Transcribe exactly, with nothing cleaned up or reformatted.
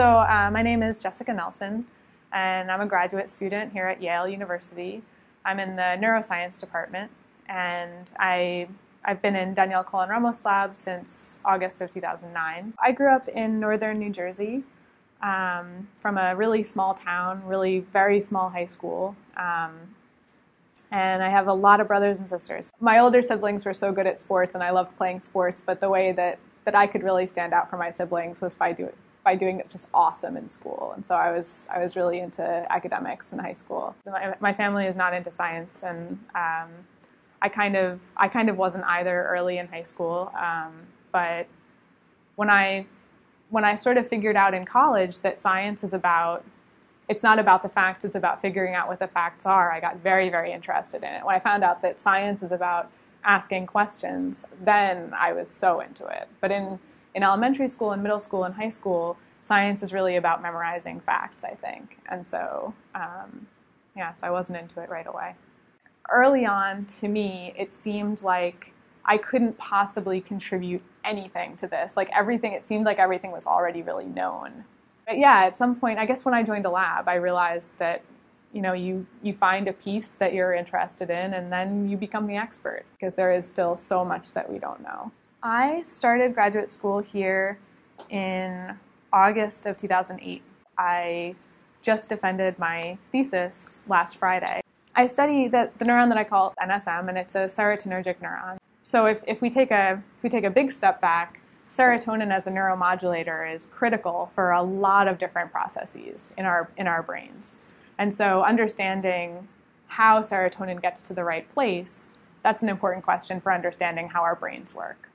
So uh, my name is Jessica Nelson, and I'm a graduate student here at Yale University. I'm in the neuroscience department, and I, I've been in Daniel Colon-Ramos Lab since August of two thousand nine. I grew up in northern New Jersey um, from a really small town, really very small high school. Um, and I have a lot of brothers and sisters. My older siblings were so good at sports, and I loved playing sports, but the way that, that I could really stand out from my siblings was by doing by doing it just awesome in school. And so I was I was really into academics in high school. My, my family is not into science, and um, I kind of I kind of wasn't either early in high school. Um, but when I when I sort of figured out in college that science is about it's not about the facts, it's about figuring out what the facts are, I got very, very interested in it. When I found out that science is about asking questions, then I was so into it. But in In elementary school and middle school and high school, science is really about memorizing facts, I think. And so, um, yeah, so I wasn't into it right away. Early on, to me, it seemed like I couldn't possibly contribute anything to this. Like everything, it seemed like everything was already really known. But yeah, at some point, I guess when I joined a lab, I realized that you know, you, you find a piece that you're interested in, and then you become the expert, because there is still so much that we don't know. I started graduate school here in August of two thousand eight. I just defended my thesis last Friday. I study the, the neuron that I call N S M, and it's a serotonergic neuron. So if, if, we take a, if we take a big step back, serotonin as a neuromodulator is critical for a lot of different processes in our, in our brains. And so understanding how serotonin gets to the right place, that's an important question for understanding how our brains work.